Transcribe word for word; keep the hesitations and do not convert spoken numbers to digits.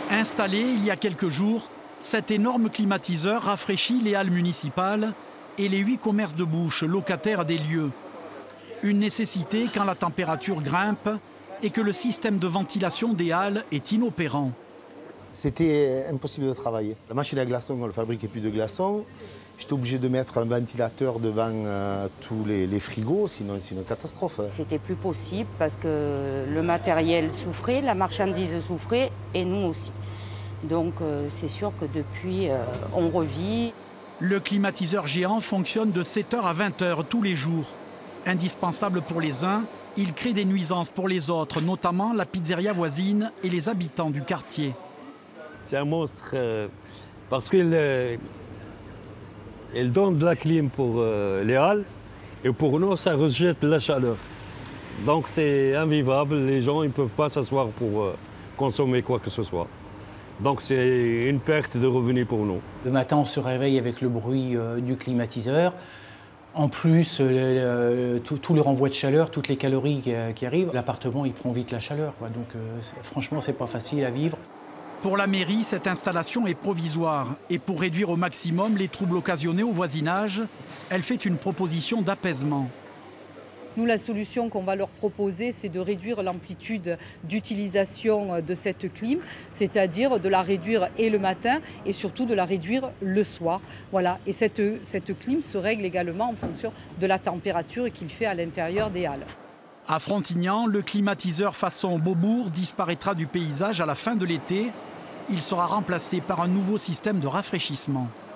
Installé il y a quelques jours, cet énorme climatiseur rafraîchit les halles municipales et les huit commerces de bouche locataires des lieux. Une nécessité quand la température grimpe et que le système de ventilation des halles est inopérant. C'était impossible de travailler. La machine à glaçons, on ne fabriquait plus de glaçons. J'étais obligé de mettre un ventilateur devant euh, tous les, les frigos, sinon c'est une catastrophe. C'était plus possible parce que le matériel souffrait, la marchandise souffrait et nous aussi. Donc euh, c'est sûr que depuis, euh, on revit. Le climatiseur géant fonctionne de sept heures à vingt heures tous les jours. Indispensable pour les uns, il crée des nuisances pour les autres, notamment la pizzeria voisine et les habitants du quartier. C'est un monstre euh, parce qu'il euh, il donne de la clim pour euh, les halles et pour nous, ça rejette la chaleur. Donc c'est invivable, les gens ne peuvent pas s'asseoir pour euh, consommer quoi que ce soit. Donc c'est une perte de revenus pour nous. Le matin, on se réveille avec le bruit euh, du climatiseur. En plus, euh, tout, tout le renvoi de chaleur, toutes les calories qui, qui arrivent, l'appartement, il prend vite la chaleur, quoi. Donc euh, franchement, c'est pas facile à vivre. Pour la mairie, cette installation est provisoire. Et pour réduire au maximum les troubles occasionnés au voisinage, elle fait une proposition d'apaisement. Nous, la solution qu'on va leur proposer, c'est de réduire l'amplitude d'utilisation de cette clim, c'est-à-dire de la réduire et le matin et surtout de la réduire le soir. Voilà. Et cette, cette clim se règle également en fonction de la température qu'il fait à l'intérieur des halles. À Frontignan, le climatiseur façon Beaubourg disparaîtra du paysage à la fin de l'été. Il sera remplacé par un nouveau système de rafraîchissement.